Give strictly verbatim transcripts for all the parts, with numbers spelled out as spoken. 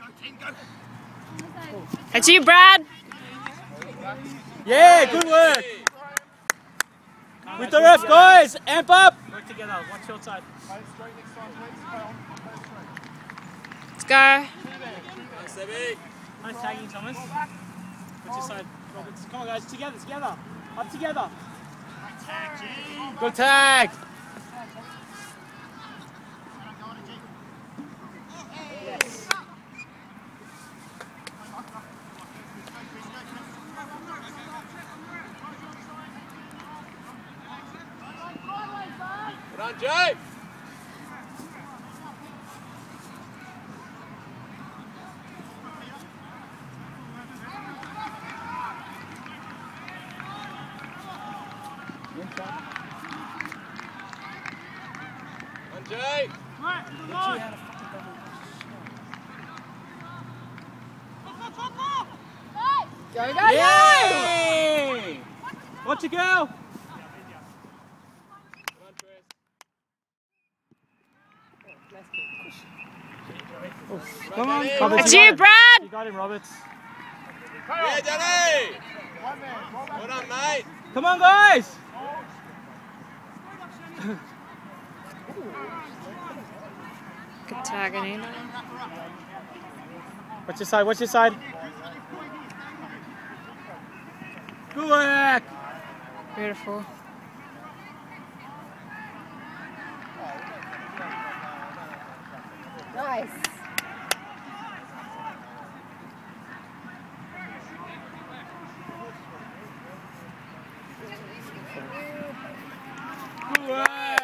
That's you, Brad. Yeah, good work. With the ref, guys. Amp up. Work together. Watch your side. Let's go. Nice tagging, Thomas. Watch your side, Roberts. Come on, guys. Together, together. Up together. Good tag. Yes. Good on, Jay. On Jay. Go, go, Yay! Watch it go. Come on. That's you, Brad. You got him, Roberts. Yeah, Danny. Well done, mate. Come on, guys. Good tag, Anita. Watch your side. Watch your side. Good work. Beautiful. Nice. Good work.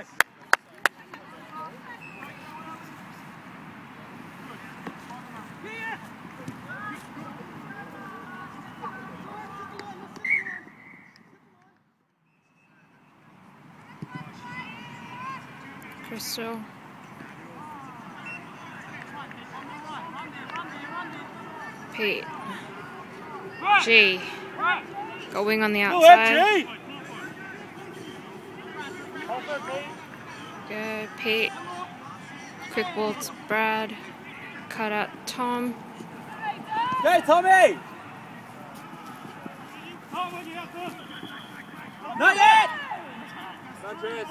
Crystal. Pete. G. Got wing on the outside. Go, Pete. Quick ball to Brad. Cut out Tom. Go, Tommy. Not yet. Sanchez.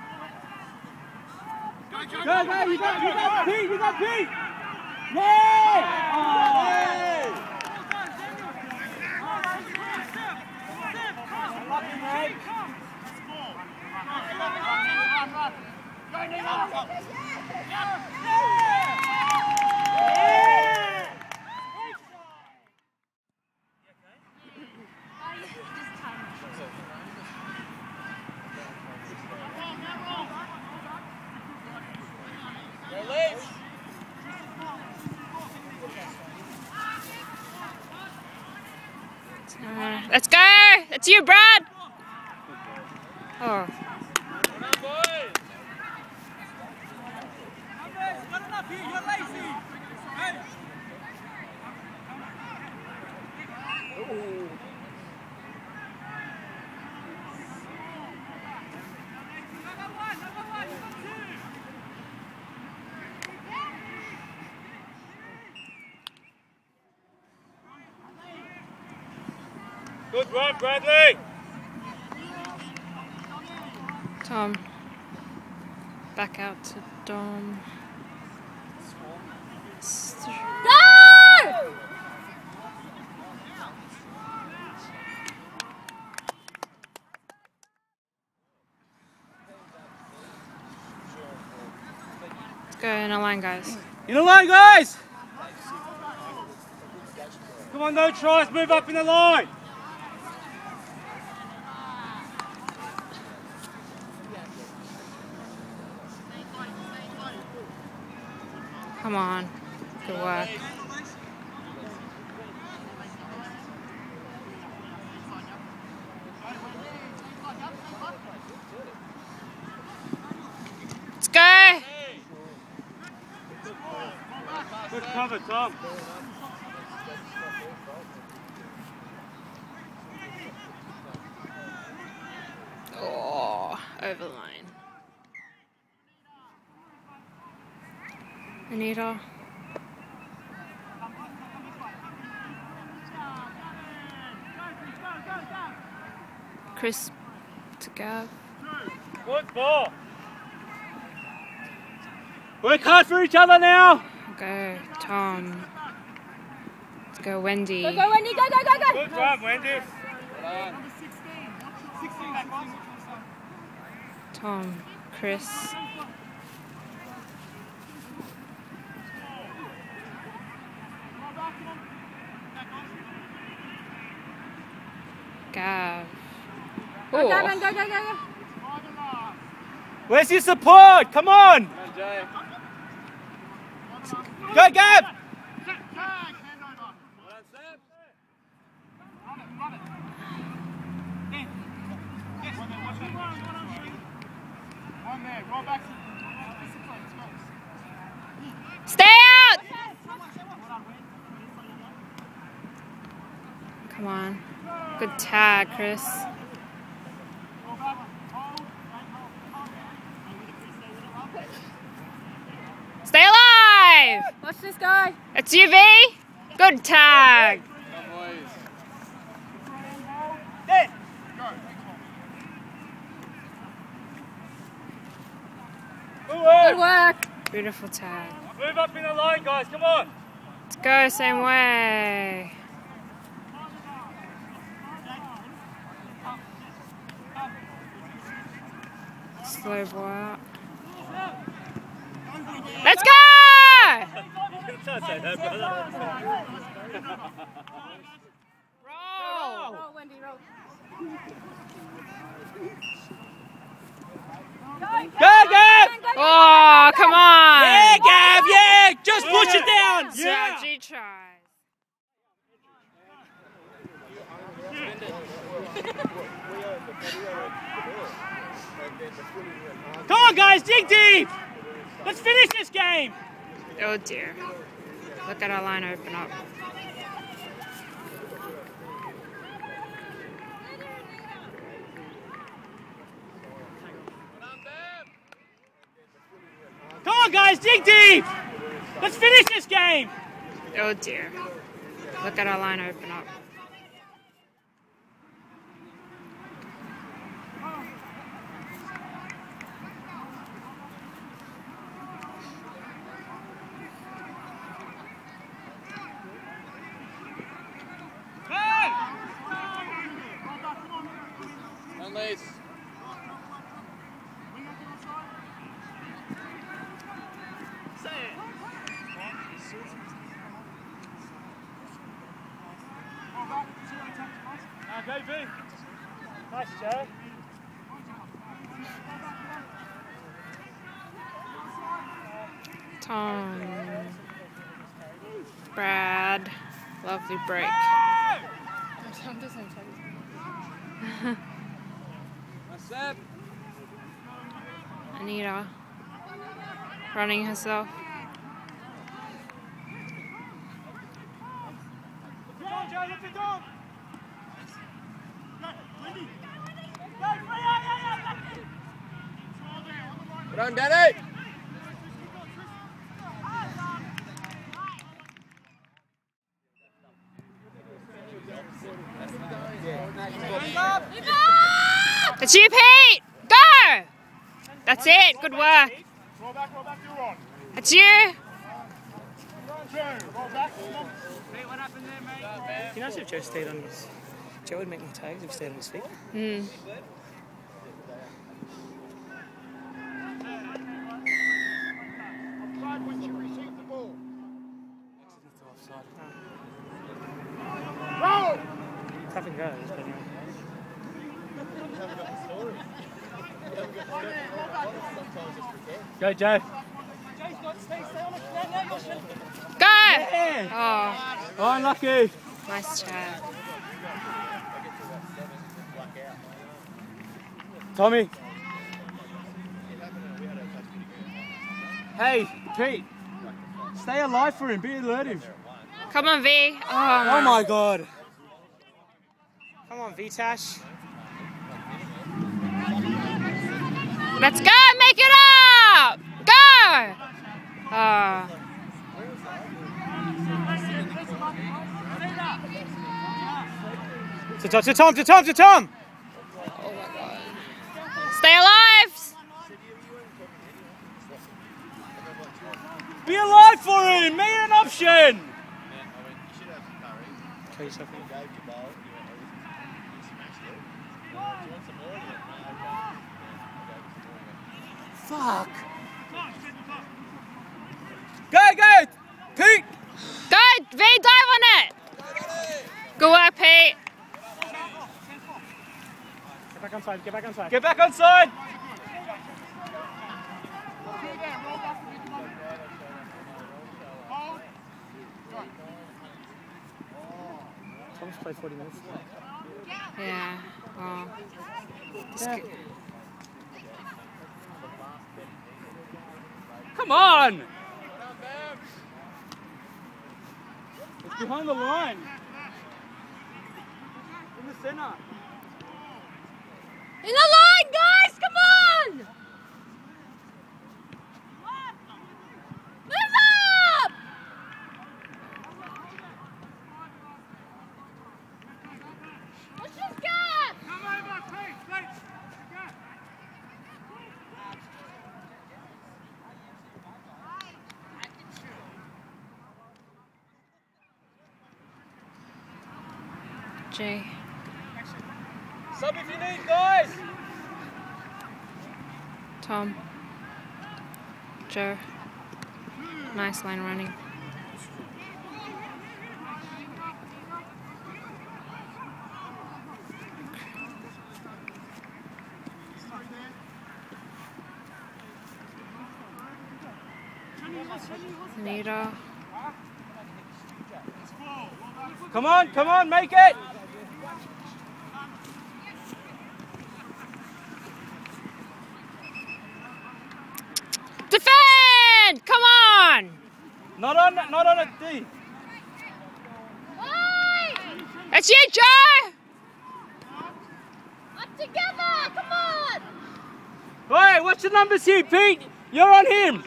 Go, go, you got, you got Pete, you got Pete. Yeah. Oh. Lucky, mate. Uh, let's go! That's you, Brad! Oh. Good run, Bradley. Tom. Back out to Dom. Go! Let's go in a line, guys. In a line, guys. Come on, no tries. Move up in the line. Come on. Good work. Let's go! Good cover, Tom. Oh, over the line. Anita. Chris to Gav. Good ball. Work hard for each other now. Go Tom. Let's go Wendy. Go, go, Wendy, go, go, go, go. Good job, Wendy. Tom. Chris. Gav. Go, Oh. go, go, go, go. Where's your support? Come on. Come on, Jay. Go, Gab. Well done, Seb. Stay out! Come on. Good tag, Chris. Stay alive! Watch this guy. It's U V. Good tag. Come, boys. Good work. Beautiful tag. Move up in the line, guys. Come on. Let's go same way. Slow ball out. Let's go! Don't say that, brother. Roll! Roll, Wendy, roll. Go, Gab. Oh, come on! Yeah, Gav, yeah. Just push it down. Yeah. Sergi tries. Come on, guys, dig deep. Let's finish this game. Oh dear. Look at our line open up. Come on, guys, dig deep. Let's finish this game. Oh dear. Look at our line open up. Unleash. Now go, B. Nice, Joe. Tom. Brad. Lovely break. Nice, Seb. Anita. Running herself. Come on, Joe, lift it on. Well done, Daddy. It's you, Pete! Go! That's it. Good work. Roll back, roll back, you're on. It's you. Joe, roll back. Mate, what happened there, mate? You know, if Joe stayed on his, Joe would make more tags if he stayed on his feet. Hmm. Right when you receive the ball. Roll! Tough and goes, but anyway. Go, Joe. Go! Yeah. Oh, Oh, unlucky. nice chat. Tommy. Hey, Pete. Stay alive for him. Be alertive. Come on, V. Oh, Oh my God. Come on, V-Tash. Let's go. Make it up. Go. Oh. To Tom, to Tom, to Tom, to Tom. Stay alive! Be alive for him! Make it an option! Fuck! Go, go! Pete! Go! V, dive on it! Good work, Pete. Get back inside, get back inside. Get back inside! Tom's played forty minutes. Yeah, well. This Yeah. could- Come on! It's behind the line. In the center. In the line, guys! Come on! Move up! What's this gap? Come over, Pete, Pete. Jay. Sub if you need, guys! Tom. Joe. Nice line running. Anita. Come on, come on, make it! Defend! Come on! Not on, not on it, D. That's you, Joe! Up together! Come on! Hey, what's the numbers here, Pete? You're on him.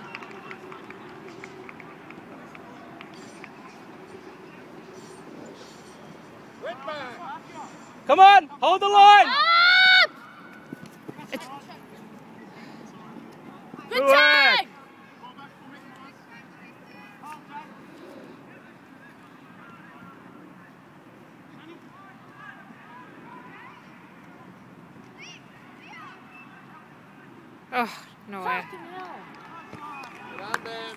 Come on, hold the line. Up! Good Good work. time! Oh, no way. Fucking hell. Get on, Bam.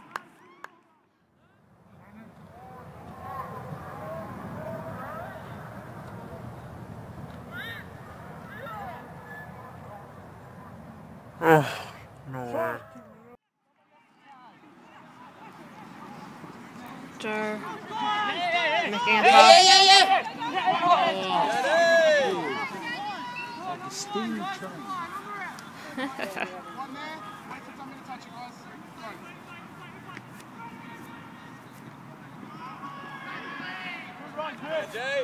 Oh, no way. Joe. Making a pass. Like a steam train. Jay.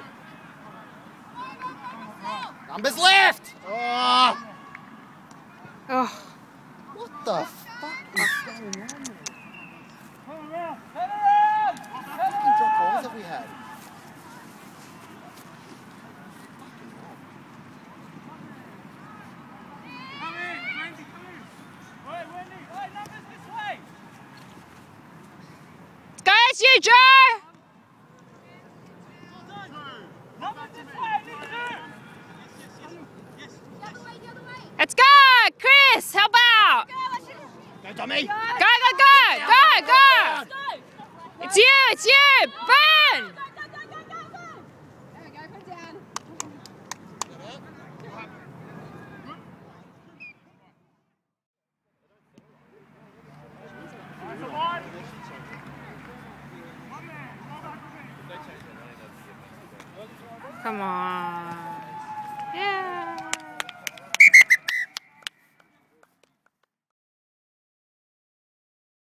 Numbers left! Oh! Oh, What the fuck is going on there? Turn around, turn around. What fucking drop balls have we had? Come in, Wendy, come in. Right, Wendy, right, numbers this way. guys, you, Joe! Numbers this way, need two. Let's go! Chris, help out! Go, Tommy! Go, go, go! Go, go! It's you, it's you! Burn! Come on.